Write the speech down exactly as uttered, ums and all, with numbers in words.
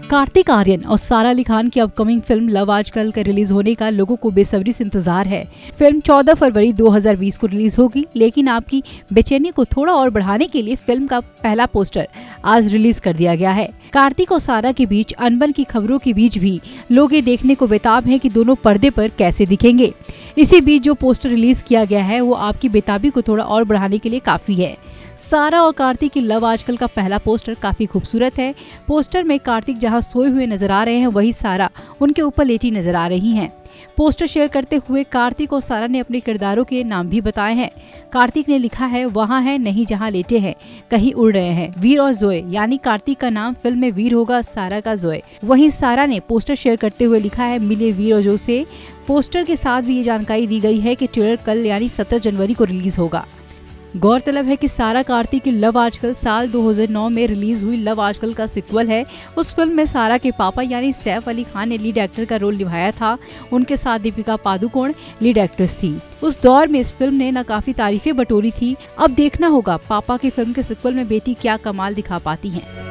कार्तिक आर्यन और सारा अली खान की अपकमिंग फिल्म लव आजकल का रिलीज होने का लोगों को बेसब्री से इंतजार है। फिल्म चौदह फरवरी दो हज़ार बीस को रिलीज होगी, लेकिन आपकी बेचैनी को थोड़ा और बढ़ाने के लिए फिल्म का पहला पोस्टर आज रिलीज कर दिया गया है। कार्तिक और सारा के बीच अनबन की खबरों के बीच भी लोग ये देखने को बेताब हैं कि दोनों पर्दे पर कैसे दिखेंगे। इसी बीच जो पोस्टर रिलीज किया गया है वो आपकी बेताबी को थोड़ा और बढ़ाने के लिए काफी है। सारा और कार्तिक की लव आजकल का पहला पोस्टर काफी खूबसूरत है। पोस्टर में कार्तिक जहां सोए हुए नजर आ रहे हैं, वहीं सारा उनके ऊपर लेटी नजर आ रही हैं। पोस्टर शेयर करते हुए कार्तिक और सारा ने अपने किरदारों के नाम भी बताए हैं। कार्तिक ने लिखा है, वहाँ है नहीं जहाँ लेटे हैं, कहीं उड़ रहे हैं, वीर और जोए। यानी कार्तिक का नाम फिल्म में वीर होगा, सारा का जोए। वहीं सारा ने पोस्टर शेयर करते हुए लिखा है, मिले वीर और जो से। पोस्टर के साथ भी ये जानकारी दी गई है कि ट्रेलर कल यानी सत्रह जनवरी को रिलीज होगा। गौरतलब है कि सारा कार्तिक की लव आजकल साल दो हज़ार नौ में रिलीज हुई लव आजकल का सीक्वल है। उस फिल्म में सारा के पापा यानी सैफ अली खान ने लीड एक्टर का रोल निभाया था। उनके साथ दीपिका पादुकोण लीड एक्ट्रेस थी। उस दौर में इस फिल्म ने न काफी तारीफें बटोरी थी। अब देखना होगा पापा की फिल्म के सीक्वल में बेटी क्या कमाल दिखा पाती है।